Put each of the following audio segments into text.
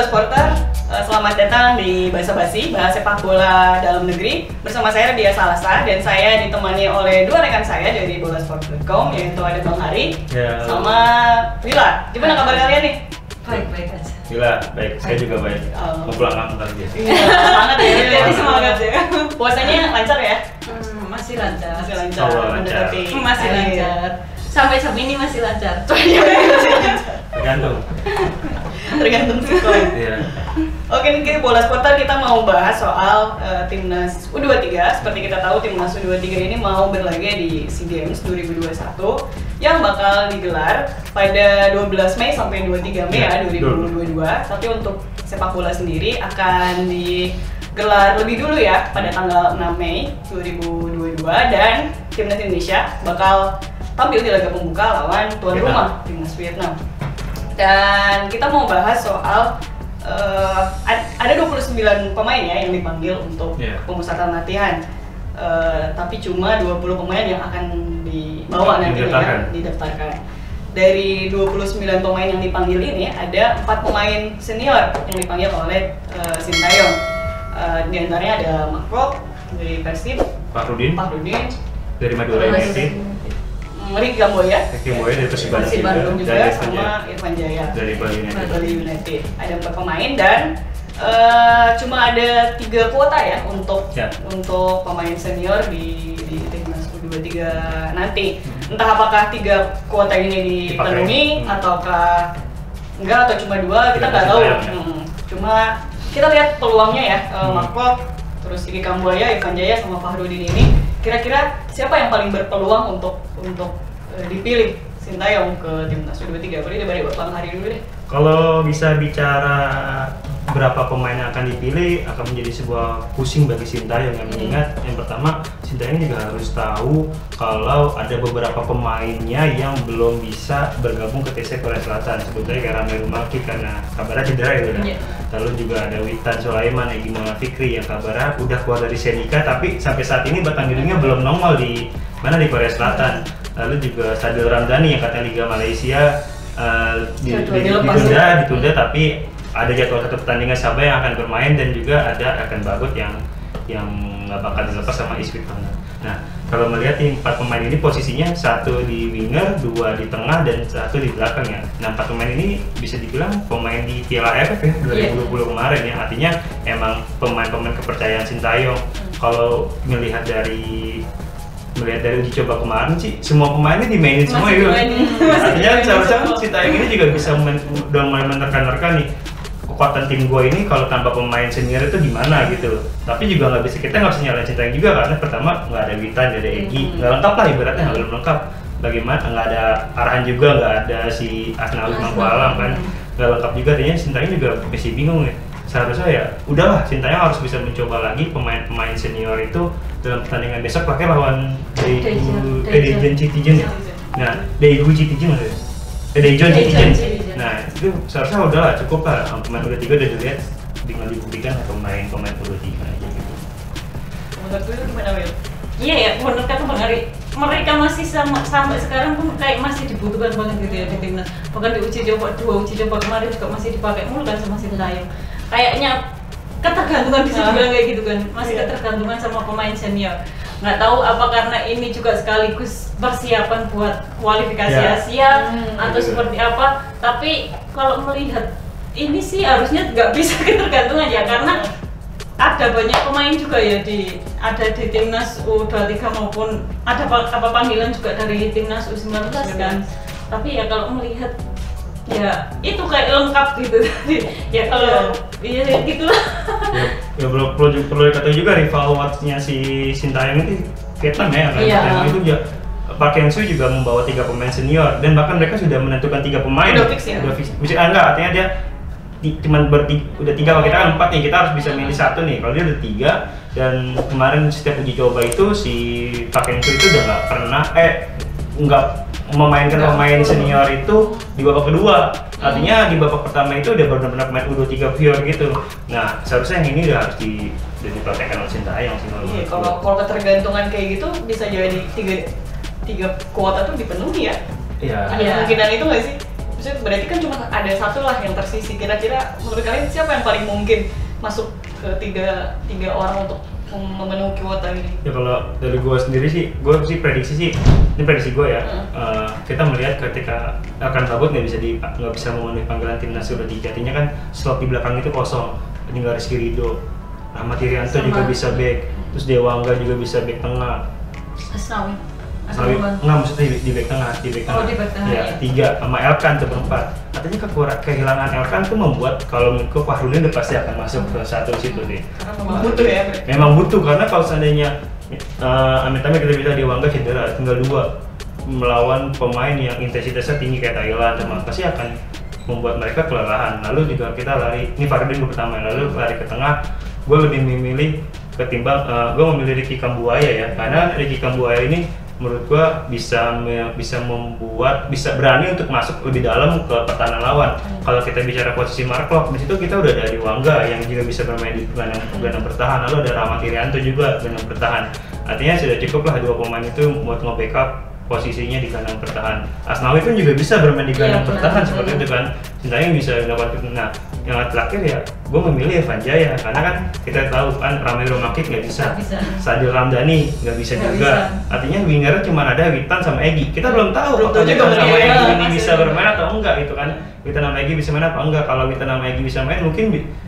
Sporter, selamat datang di Basa Basi, bahas sepak bola dalam negeri. Bersama saya Radia Salasa dan saya ditemani oleh dua rekan saya dari bolasport.com, yaitu ada Bang Hari sama Wila. Gimana kabar kalian nih? Baik-baik aja. Gila, baik. Saya juga baik. Mau pulang ntar biasa. Semangat ya, jadi semangat ya. Puasanya lancar ya? Masih lancar. Masih lancar. Masih lancar. Sampai jam ini masih lancar. Tergantung sekolah. Iya. Oke nih, Bola Sporter kita mau bahas soal timnas U23. Seperti kita tahu, timnas U23 ini mau berlaga di SEA Games 2021 yang bakal digelar pada 12 Mei sampai 23 Mei ya 2022. Tapi untuk sepak bola sendiri akan digelar lebih dulu ya pada tanggal 6 Mei 2022 dan timnas Indonesia bakal tampil di laga pembuka lawan tuan rumah timnas Vietnam. Dan kita mau bahas soal ada 29 pemain ya yang dipanggil untuk pemusatan latihan. Tapi cuma 20 pemain yang akan dibawa nantinya ya, didaftarkan. Dari 29 pemain yang dipanggil ini ada 4 pemain senior yang dipanggil oleh Sintayong. Di antaranya ada Makro dari Persib, Pak Rudin dari Madura United, Ricky Kamboya dari Persib Bandung juga, sama Irfan Jaya dari Bali United. Ada 4 pemain dan cuma ada 3 kuota ya untuk pemain senior di timnas U23 nanti. Entah apakah 3 kuota ini dipenuhi ataukah enggak atau cuma 2, kita nggak tahu. Cuma kita lihat peluangnya ya, Makro, terus Ricky Kamboya, Irfan Jaya sama Fahrudin ini. Kira-kira siapa yang paling berpeluang untuk dipilih Sintayong ke timnas U23? Boleh dari Bang Hari dulu deh. Kalau bisa bicara berapa pemain yang akan dipilih akan menjadi sebuah pusing bagi Sintayong yang mengingat yang pertama Sintayong juga harus tahu kalau ada beberapa pemainnya yang belum bisa bergabung ke TC Korea Selatan, sebetulnya kayak Ramil Maki karena kabarnya cedera ya udah. Lalu juga ada Witan Sulaiman, Egy Maulana Fikri yang kabarnya udah keluar dari Senika tapi sampai saat ini batang hidungnya belum nongol di Korea Selatan. Lalu juga Sadil Ramdhani yang katanya Liga Malaysia ditunda tapi ada jadwal satu pertandingan Sabah yang akan bermain dan juga ada Akan Bagot yang nggak bakal dilepas sama Iswik Bangga. Nah, kalau melihat nih 4 pemain ini posisinya 1 di winger, 2 di tengah dan 1 di belakang ya. Nah, 4 pemain ini bisa dibilang pemain di Piala AFF ya 2020 kemarin ya. Artinya emang pemain-pemain kepercayaan Sintayong. Kalau melihat dari uji coba kemarin sih semua pemainnya dimainin semua ya. Artinya seharusnya Sintayong ini juga bisa udah mulai menerka-nerka nih kekuatan tim gue ini kalau tanpa pemain senior itu gimana gitu. Tapi juga kita nggak bisa nyalain Sintayong juga karena pertama nggak ada Witan, nggak ada Egy, nggak lengkap lah ibaratnya, belum lengkap. Bagaimana nggak ada Arhan juga, nggak ada si Asnawi Mangku Alam kan, nggak lengkap juga. Artinya Sintayong juga masih bingung ya. Seharusnya ya udahlah Sintayong harus bisa mencoba lagi pemain-pemain senior itu dalam pertandingan besok pakai lawan Daejeon Citizen ya. Nah, Daegu Citizen maksudnya. Daejeon Citizen. Nah, itu seharusnya udahlah cukup lah pemain U23 udah dilihat tinggal dibuktikan pemain U23 aja gitu. Menurut lu gimana, Wil? Iya ya, menurut kata Bang Ari, mereka masih sampai sekarang pun kayak masih dibutuhkan banget gitu ya di timnas. Bahkan di uji coba kemarin juga masih dipakai mulu kan sama Sintayong. Kayaknya ketergantungan bisa dibilang kayak gitu kan, masih ketergantungan sama pemain senior. Nggak tahu apa karena ini juga sekaligus persiapan buat kualifikasi Asia atau seperti apa. Tapi kalau melihat ini sih harusnya nggak bisa ketergantungan ya, karena ada banyak pemain juga ya ada di timnas U23 maupun ada panggilan juga dari timnas U19 kan. Tapi ya kalau melihat ya itu kayak lengkap gitu ya kalau ya gitulah. Ya perlu diketahui juga rival watch-nya si Sintayong itu Vietnam ya, Vietnam itu juga Park Hang-seo juga membawa 3 pemain senior dan bahkan mereka sudah menentukan 3 pemain. Udah fix ya? Udah fix. Enggak, artinya dia cuma udah 3, kalau kita kan 4 nih, kita harus bisa milih 1 nih. Kalau dia udah 3 dan kemarin setiap uji coba itu si Park Hang-seo itu udah nggak memainkan pemain senior itu di babak kedua. Artinya di babak pertama itu udah benar-benar pemain U23 pure gitu. Nah, seharusnya yang ini udah harus diperhatikan oleh Sintayong sih. Iya, kalau ketergantungan kayak gitu bisa jadi tiga kuota tuh dipenuhi ya. Iya. Ada kemungkinan itu nggak sih? Maksudnya berarti kan cuma ada satu lah yang tersisi. Kira-kira menurut kalian siapa yang paling mungkin masuk ke tiga orang untuk memenuhi kuota ini? Ya kalau dari gue sendiri sih, gue sih prediksi sih, ini prediksi gue ya. Kita melihat ketika akan Babot nggak bisa memenuhi panggilan timnas U23, artinya kan slot di belakang itu kosong. Tinggal Rizky Ridho, Rahmat Irianto juga bisa back, terus Dewa Angga juga bisa back tengah. Asnawi. Enggak, maksudnya di back tengah, Oh, di back tengah, ya, ya. 3 sama Elkan tuh berempat. Artinya kehilangan Elkan tuh membuat kalau menurutku Fahrudin udah pasti akan masuk ke satu situ sih. Karena memang butuh ya. Memang butuh, karena kalau seandainya amit-amit kita bisa Dewa Angga cedera, tinggal 2 melawan pemain yang intensitasnya tinggi kayak Thailand, sama pasti akan membuat mereka kelelahan. Lalu juga kita lari, ini Fahrudin pertama, lalu lari ke tengah. Gue lebih memilih ketimbang gue memilih Ricky Kambuaya ya, karena Ricky Kambuaya ini menurut gua bisa berani untuk masuk lebih dalam ke pertahanan lawan. Kalau kita bicara posisi Mark Klok, di situ kita udah ada Wangga yang juga bisa bermain di gelandang bertahan, lalu ada Rahmat Irianto juga gelandang bertahan. Artinya sudah cukup lah 2 pemain itu buat nge-backup posisinya di gelandang bertahan. Asnawi pun juga bisa bermain di gelandang bertahan seperti itu kan. Sintayong bisa dapat. Nah, yang terakhir ya, gue memilih Evan Jaya karena kan kita tahu kan Ramiro Makik nggak bisa, Sadil Ramdhani nggak bisa juga. Artinya wingernya cuma ada Witan sama Egy. Kita belum tahu apakah Witan sama Egy ini bisa bermain atau enggak gitu kan. Witan sama Egy bisa main apa enggak? Kalau Witan sama Egy bisa main mungkin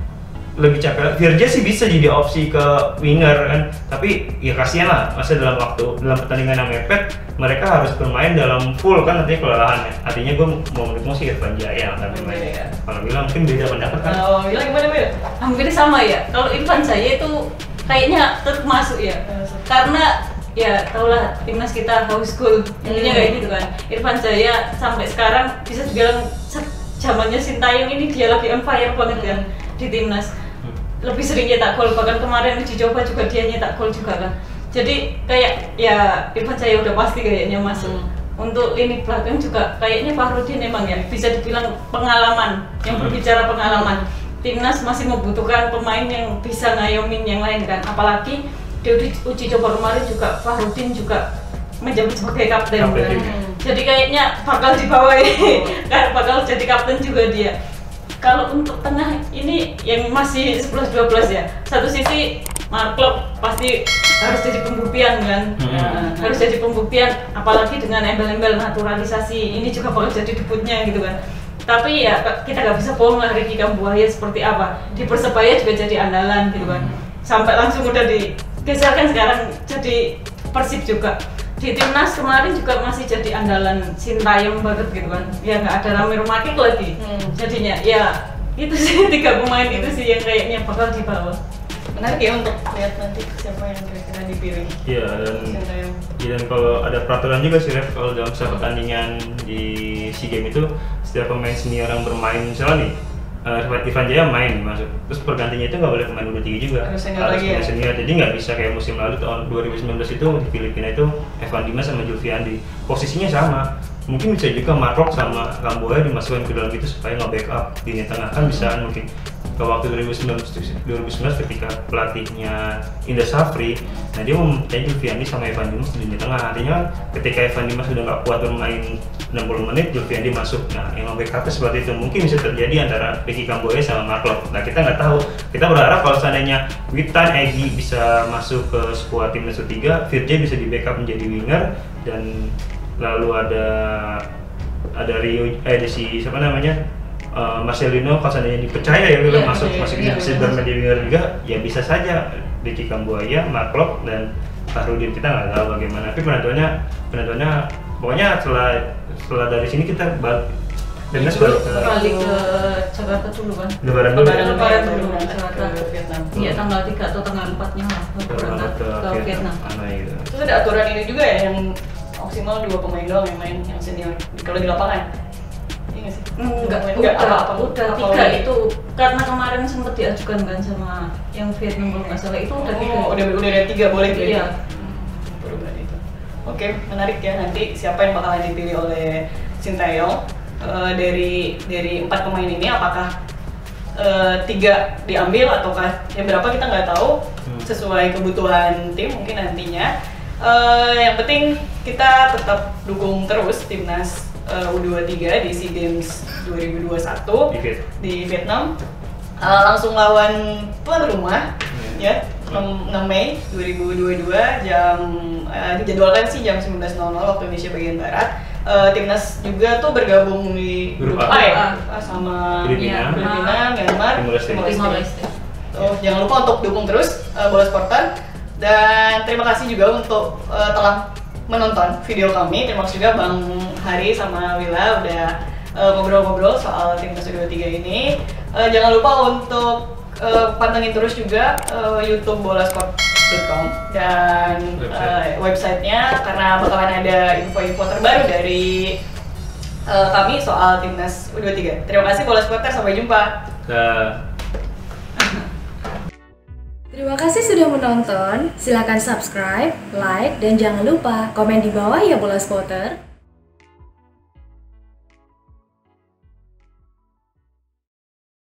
lebih capek. Virja sih bisa jadi opsi ke winger kan, tapi ya kasihan lah, masa dalam pertandingan yang mepet mereka harus bermain dalam full kan, nantinya kelelahan ya. Artinya gue mau menurutmu sih Irfan Jaya akan bermain. Kalau bilang mungkin beda pendapat kan? Kalau bilang gimana Bel? Hampir sama ya. Kalau Irfan Jaya itu kayaknya tetap masuk ya, karena ya taulah timnas kita house goal intinya kayak gitu kan. Irfan Jaya sampai sekarang bisa dibilang zamannya Sintayong ini dia lagi on fire banget kan di timnas. Lebih sering nyetak gol, bahkan kemarin uji coba juga dia nyetak gol juga kan. Jadi kayak ya Irfan Jaya udah pasti kayaknya masuk. Untuk lini belakang juga kayaknya Fahrudin memang ya bisa dibilang pengalaman. Yang berbicara pengalaman, timnas masih membutuhkan pemain yang bisa ngayomin yang lain kan. Apalagi di uji coba kemarin juga Fahrudin juga menjabat sebagai kapten kan. Jadi kayaknya bakal dibawa kan, bakal jadi kapten juga dia. Kalau untuk tengah ini yang masih 11-12 ya, satu sisi Mark Klok pasti harus jadi pembuktian kan, harus jadi pembuktian, apalagi dengan embel-embel naturalisasi ini juga bakal jadi debutnya gitu kan. Tapi ya kita nggak bisa bohong lah, Ricky Kambuaya seperti apa di Persebaya juga jadi andalan gitu kan, sampai langsung udah digeserkan sekarang jadi Persib juga. Di timnas kemarin juga masih jadi andalan Sintayong banget gitu kan, ya nggak ada Ramiro Makik lagi. Jadinya ya itu sih 3 pemain itu sih yang kayaknya bakal dibawa. Menarik ya untuk lihat nanti siapa yang kira-kira dipilih. Iya, dan kalau ada peraturan juga sih Ref, kalau dalam setiap pertandingan di SEA Games itu setiap pemain senior yang bermain misalnya nih Irfan Jaya main masuk, terus pergantinya itu nggak boleh pemain U23 juga, harus senior. Jadi nggak bisa kayak musim lalu tahun 2019 itu di Filipina itu Evan Dimas sama Julfiandi posisinya sama. Mungkin bisa juga Mark sama Kambuaya dimasukkan ke dalam itu supaya nge-backup di lini tengah kan bisa. Mungkin ke waktu 2019 ketika pelatihnya Indra Safri, nah dia mempunyai Julfiandi sama Evan Dimas di lini tengah. Artinya ketika Evan Dimas sudah nggak kuat bermain 60 menit, Julfiandi masuk. Nah yang nge-backupnya seperti itu mungkin bisa terjadi antara Ricky Kambuaya sama Mark Klok. Nah kita nggak tahu. Kita berharap kalau seandainya Witan, Egy bisa masuk ke skuad timnas U3, Virja bisa di-backup menjadi winger, dan lalu ada Rio si siapa namanya Marcelino, kalau seandainya dipercaya ya masuk bisa bermain di winger juga, ya bisa saja Ricky Kambuaya, Mark Klok, dan Fahrudin. Kita nggak tahu bagaimana, tapi penentuannya pokoknya setelah dari sini kita timnas balik ke Jakarta dulu kan. Lebaran dulu ke Jakarta. Iya, tanggal 3 atau tanggal 4-nya lah berangkat ke Vietnam. Gitu. Terus ada aturan ini juga ya, yang maksimal 2 pemain doang yang main yang senior kalau di lapangan. Iya nggak sih? Udah 3 itu karena kemarin sempat diajukan kan sama yang Vietnam kalau nggak salah, itu udah 3. Udah ada 3 boleh berarti. Iya. Oke, menarik ya nanti siapa yang bakalan dipilih oleh Sintayong dari 4 pemain ini, apakah 3 diambil ataukah yang berapa kita nggak tahu, sesuai kebutuhan tim mungkin nantinya. Yang penting kita tetap dukung terus timnas U23 di SEA Games 2021 di Vietnam. Langsung lawan tuan rumah ya 6 Mei 2022 dijadwalkan sih jam 19.00 waktu Indonesia bagian barat. Timnas juga tuh bergabung di grup A ya sama Filipina, Myanmar, Timor Leste. Jangan lupa untuk dukung terus Bola Supporter, dan terima kasih juga untuk telah menonton video kami. Terima kasih juga Bang Hari sama Willa udah ngobrol-ngobrol soal timnas U23 ini. Jangan lupa untuk pantengin terus juga YouTube bolasport.com dan websitenya, karena bakalan ada info-info terbaru dari kami soal timnas U23. Terima kasih Bola Supporter, sampai jumpa. Terima kasih sudah menonton. Silakan subscribe, like, dan jangan lupa komen di bawah ya Bola Supporter.